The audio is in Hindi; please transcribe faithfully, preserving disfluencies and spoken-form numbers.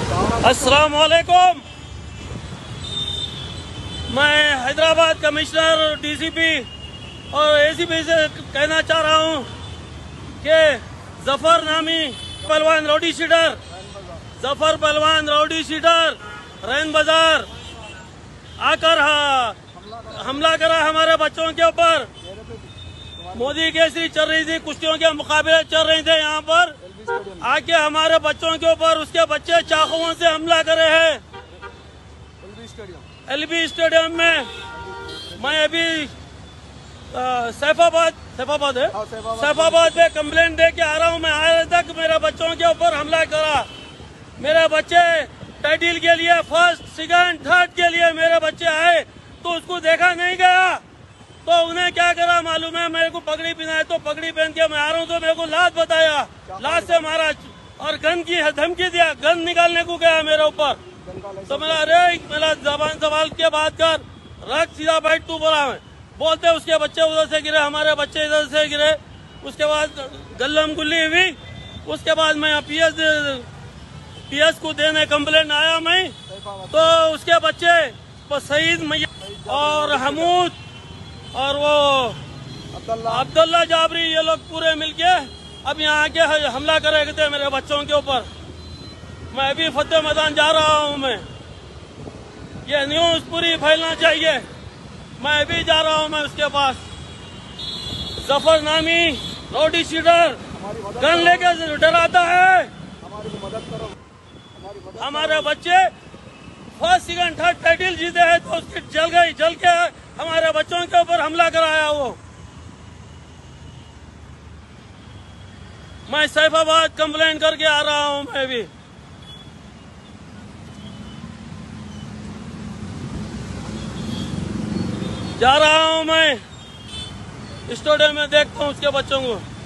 अस्सलाम वालेकुम। मैं हैदराबाद कमिश्नर, डीसीपी और एसीपी से कहना चाह रहा हूं कि जफर नामी पहलवान राउडी शीटर जफर पहलवान राउडी शीटर रैन बाजार आकर हमला करा हमारे बच्चों के ऊपर। मोदी केसरी चल रही थी, कुश्तियों के मुकाबले चल रहे थे यहाँ पर, आके हमारे बच्चों के ऊपर उसके बच्चे चाकुओं से हमला करे हैं एलबी स्टेडियम में। मैं अभी सैफाबाद सैफाबाद है सैफाबाद में कंप्लेंट दे के आ रहा हूँ। मैं आज तक मेरे बच्चों के ऊपर हमला करा। मेरे बच्चे टाइटल के लिए फर्स्ट सेकंड थर्ड के लिए मेरे बच्चे आए तो उसको देखा नहीं गया, तो उन्हें क्या करा मालूम है, मेरे को पगड़ी पहनाए तो पगड़ी पहन के मैं आ रहा हूँ तो मेरे को लात बताया, लात से मारा और गन की धमकी दिया, गन निकालने को गया मेरे ऊपर। तो मेरा अरे मेरा जबान सवाल के बात कर, रख सीधा बैठ तू बोला। मैं बोलते उसके बच्चे उधर से गिरे, हमारे बच्चे इधर से गिरे। उसके बाद गल्लम गुल्ली हुई। उसके बाद मैं पीएस पीएस को देने कंप्लेंट आया मैं, तो उसके बच्चे शहीद मैया और हमूद और वो अब्दुल्ला जाबरी ये लोग पूरे मिलके अब यहाँ आके हमला करे थे मेरे बच्चों के ऊपर। मैं भी फतेह मैदान जा रहा हूँ। मैं ये न्यूज पूरी फैलना चाहिए। मैं भी जा रहा हूँ मैं उसके पास। जफर नामी राउडी शीटर गन लेके डराता है। हमारे बच्चे फर्स्ट सेकंड थर्ड टाइटल जीते हैं तो उसकी जल गई, जल के हमारे बच्चों के ऊपर हमला कराया वो। मैं सैफाबाद कंप्लेन करके आ रहा हूं। मैं भी जा रहा हूं। मैं स्टूडियो में देखता हूं उसके बच्चों को।